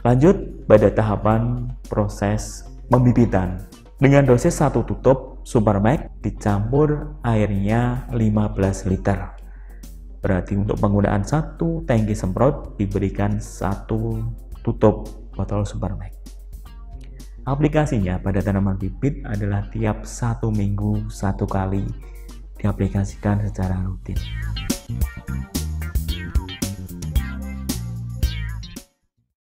Lanjut pada tahapan proses pembibitan. Dengan dosis 1 tutup Supermax dicampur airnya 15 liter. Berarti untuk penggunaan 1 tangki semprot diberikan 1 tutup botol Supermax. Aplikasinya pada tanaman bibit adalah tiap 1 minggu 1 kali diaplikasikan secara rutin.